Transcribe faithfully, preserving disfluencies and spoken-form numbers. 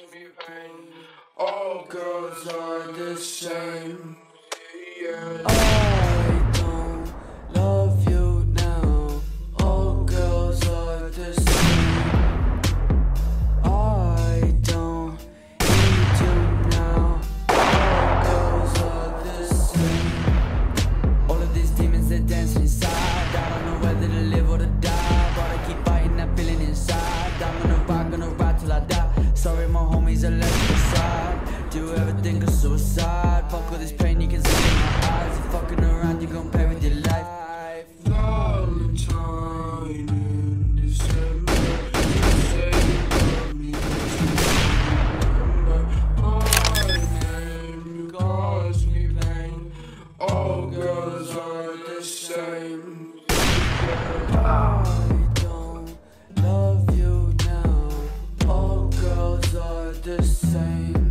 cause me pain. All girls are the same. Yeah. I don't love you now. All girls are the same. I don't need you now. All girls are the same. All of these demons that dance inside, I don't know whether to live or to die, but I keep fighting that feeling inside. I'm gonna rock, gonna ride till I die. Sorry my homies, I left you aside. Do you ever think of suicide? Fuck all this pain, you can see in my eyes. You're fucking around, you gon' pay with your life. Valentine in December, you say you love me, but you remember my name, you cause me pain. All girls are the same. I don't love you now. All girls are the same.